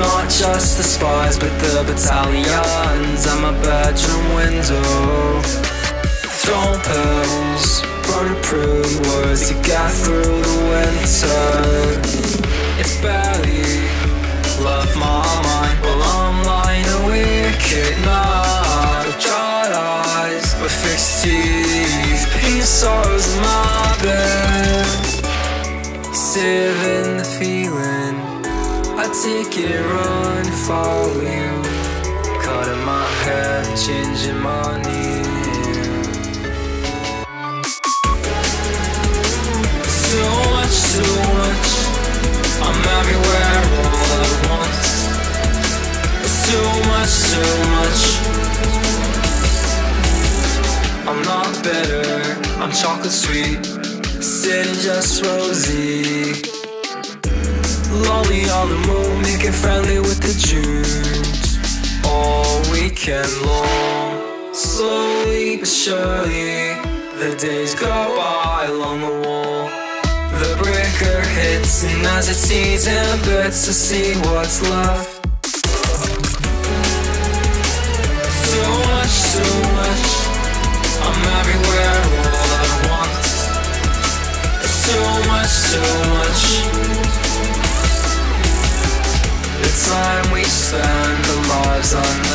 not just the spies, but the battalions at my bedroom window. Throwing pebbles, running through the words to get through the winter. It's barely left my mind while I'm lying awake at night. With dried eyes, with fixed teeth, pain sorrows in my bed. Saving the feeling, I take it, run, follow you. Cutting my hair, changing my knees. So much, I'm everywhere all at once. So much, I'm not bitter, I'm chocolate sweet, sitting just rosy. Lonely on the moon, making friendly with the Jews. All weekend long, slowly but surely, the days go by along the wall. The breaker hits, and as it sees in bits, I see what's left. So much, I'm everywhere all at once. So much, the time we spend, the lives unknown.